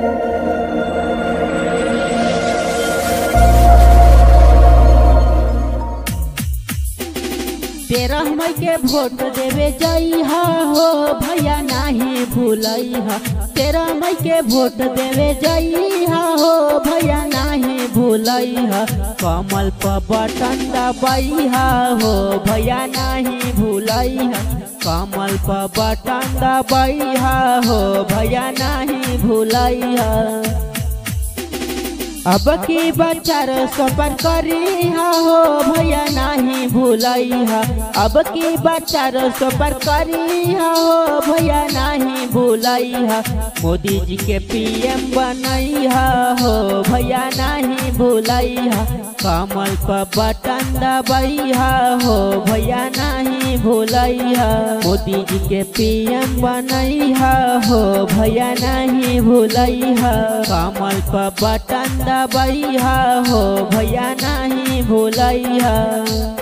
तेरह मई के वोट देवे जइहा हो भैया नहीं भूलइहा। 13 मई के वोट देवे जइहा हो भैया नहीं भूलइहा। कमल पर बटन दबइहा हो भैया नहीं भूलइहा। कमल पर बटन दबइहा हो भैया नहीं भूलइहा। अब की बचार सफर करिहा हो भैया नहीं भूलइहा। अब की बचार सफर करिहा हो भैया नहीं भूलइहा। मोदी जी के पीएम बनइहा हो भैया नहीं भूलइहा। कमल पर बटन दबइहा हो भैया नहीं भूलइहा। मोदी जी के पीएम बनइहा हो भैया नहीं भूलइहा। कमल पर बटन दबइहा हो भैया नहीं भूलइहा।